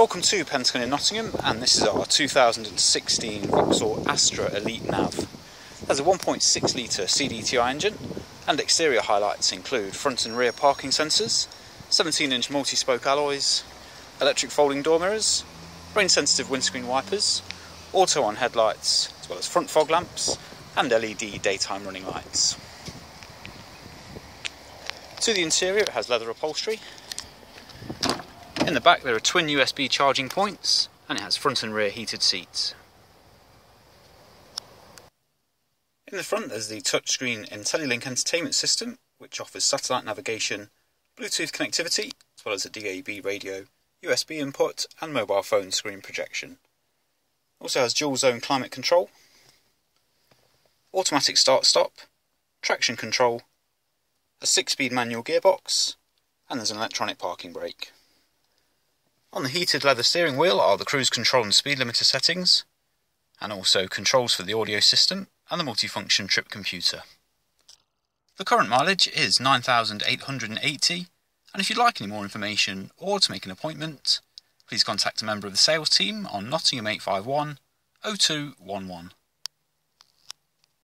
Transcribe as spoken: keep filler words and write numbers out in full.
Welcome to Pentagon in Nottingham, and this is our two thousand sixteen Vauxhall Astra Elite Nav. It has a one point six litre C D T I engine, and exterior highlights include front and rear parking sensors, seventeen inch multi-spoke alloys, electric folding door mirrors, rain-sensitive windscreen wipers, auto-on headlights, as well as front fog lamps, and L E D daytime running lights. To the interior, it has leather upholstery. In the back there are twin U S B charging points, and it has front and rear heated seats. In the front there's the touchscreen IntelliLink entertainment system, which offers satellite navigation, Bluetooth connectivity, as well as a D A B radio, U S B input and mobile phone screen projection. Also has dual zone climate control, automatic start-stop, traction control, a six-speed manual gearbox, and there's an electronic parking brake. On the heated leather steering wheel are the cruise control and speed limiter settings, and also controls for the audio system and the multifunction trip computer. The current mileage is nine thousand eight hundred eighty, and if you'd like any more information or to make an appointment, please contact a member of the sales team on Nottingham eight five one, oh two one one.